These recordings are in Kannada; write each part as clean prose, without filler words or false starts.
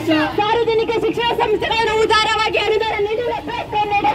ಸಾರ್ವಜನಿಕ ಶಿಕ್ಷಣ ಸಂಸ್ಥೆಗಳನ್ನು ಉದಾರವಾಗಿ ಅನುದಾನ ನೀಡಲೇಬೇಕು.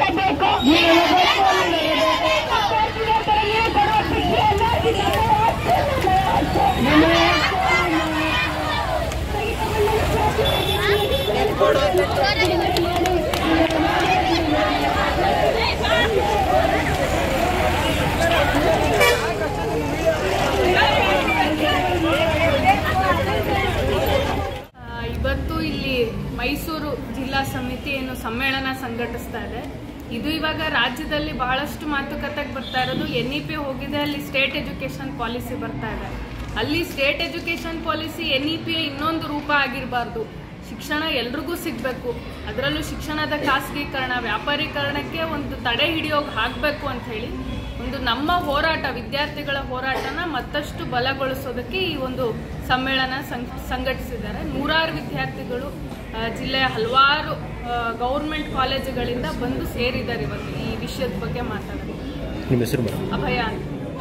ಇವತ್ತು ಇಲ್ಲಿ ಮೈಸೂರು ಜಿಲ್ಲಾ ಸಮಿತಿ ಏನು ಸಮ್ಮೇಳನ ಸಂಘಟಿಸ್ತಾ ಇದೆ. ಇದು ಇವಾಗ ರಾಜ್ಯದಲ್ಲಿ ಬಹಳಷ್ಟು ಮಾತುಕತೆಗೆ ಬರ್ತಾ ಇರೋದು. NEP ಹೋಗಿದೆ, ಅಲ್ಲಿ ಸ್ಟೇಟ್ ಎಜುಕೇಶನ್ ಪಾಲಿಸಿ ಬರ್ತಾ ಇದೆ. ಅಲ್ಲಿ ಸ್ಟೇಟ್ ಎಜುಕೇಶನ್ ಪಾಲಿಸಿ NEP ಇನ್ನೊಂದು ರೂಪ ಆಗಿರಬಾರ್ದು. ಶಿಕ್ಷಣ ಎಲ್ರಿಗೂ ಸಿಗಬೇಕು. ಅದರಲ್ಲೂ ಶಿಕ್ಷಣದ ಖಾಸಗೀಕರಣ, ವ್ಯಾಪಾರೀಕರಣಕ್ಕೆ ಒಂದು ತಡೆ ಹಿಡಿಯೋಕೆ ಹಾಕಬೇಕು ಅಂತ ಹೇಳಿ ಒಂದು ನಮ್ಮ ಹೋರಾಟ, ವಿದ್ಯಾರ್ಥಿಗಳ ಹೋರಾಟನ ಮತ್ತಷ್ಟು ಬಲಗೊಳಿಸೋದಕ್ಕೆ ಈ ಒಂದು ಸಮ್ಮೇಳನ ಸಂಘಟಿಸಿದ್ದಾರೆ. ನೂರಾರು ವಿದ್ಯಾರ್ಥಿಗಳು ಜಿಲ್ಲೆಯ ಹಲವಾರು ಗೌರ್ಮೆಂಟ್ ಕಾಲೇಜುಗಳಿಂದ ಬಂದು ಸೇರಿದ್ದಾರೆ ಇವತ್ತು ಈ ವಿಷಯದ ಬಗ್ಗೆ ಮಾತಾಡೋದು. ನಿಮ್ಮ ಹೆಸರು? ಅಭಯ ಅಂತ.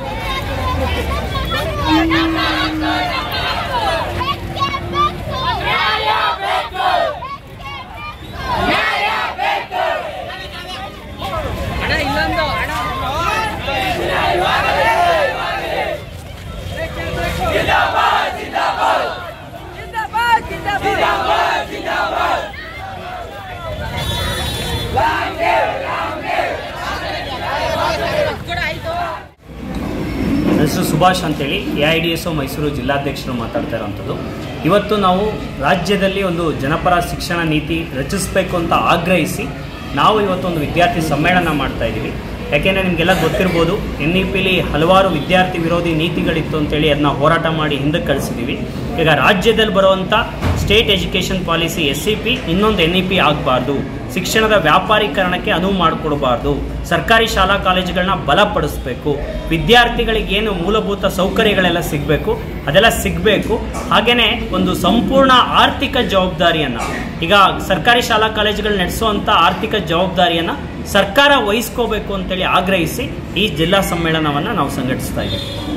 ಹೆಸರು ಸುಭಾಷ್ ಅಂತೇಳಿ AIDSO ಮೈಸೂರು ಜಿಲ್ಲಾಧ್ಯಕ್ಷರು ಮಾತಾಡ್ತಾ ಇರೋವಂಥದ್ದು. ಇವತ್ತು ನಾವು ರಾಜ್ಯದಲ್ಲಿ ಒಂದು ಜನಪರ ಶಿಕ್ಷಣ ನೀತಿ ರಚಿಸಬೇಕು ಅಂತ ಆಗ್ರಹಿಸಿ ನಾವು ಇವತ್ತೊಂದು ವಿದ್ಯಾರ್ಥಿ ಸಮ್ಮೇಳನ ಮಾಡ್ತಾ ಇದ್ದೀವಿ. ಯಾಕೆಂದರೆ ನಿಮಗೆಲ್ಲ ಗೊತ್ತಿರ್ಬೋದು, NEPಲಿ ಹಲವಾರು ವಿದ್ಯಾರ್ಥಿ ವಿರೋಧಿ ನೀತಿಗಳಿತ್ತು ಅಂತೇಳಿ ಅದನ್ನ ಹೋರಾಟ ಮಾಡಿ ಹಿಂದಕ್ಕೆ ಕಳಿಸಿದ್ದೀವಿ. ಈಗ ರಾಜ್ಯದಲ್ಲಿ ಬರುವಂಥ ಸ್ಟೇಟ್ ಎಜುಕೇಷನ್ ಪಾಲಿಸಿ SEP ಇನ್ನೊಂದು NEP ಆಗಬಾರ್ದು. ಶಿಕ್ಷಣದ ವ್ಯಾಪಾರೀಕರಣಕ್ಕೆ ಅನುವು ಮಾಡಿಕೊಡಬಾರ್ದು. ಸರ್ಕಾರಿ ಶಾಲಾ ಕಾಲೇಜುಗಳನ್ನ ಬಲಪಡಿಸಬೇಕು. ವಿದ್ಯಾರ್ಥಿಗಳಿಗೇನು ಮೂಲಭೂತ ಸೌಕರ್ಯಗಳೆಲ್ಲ ಸಿಗಬೇಕು ಅದೆಲ್ಲ ಸಿಗಬೇಕು. ಹಾಗೆಯೇ ಒಂದು ಸಂಪೂರ್ಣ ಆರ್ಥಿಕ ಜವಾಬ್ದಾರಿಯನ್ನು, ಈಗ ಸರ್ಕಾರಿ ಶಾಲಾ ಕಾಲೇಜುಗಳು ನಡೆಸುವಂಥ ಆರ್ಥಿಕ ಜವಾಬ್ದಾರಿಯನ್ನು ಸರ್ಕಾರ ವಹಿಸ್ಕೋಬೇಕು ಅಂತೇಳಿ ಆಗ್ರಹಿಸಿ ಈ ಜಿಲ್ಲಾ ಸಮ್ಮೇಳನವನ್ನು ನಾವು ಸಂಘಟಿಸ್ತಾ ಇದ್ದೀವಿ.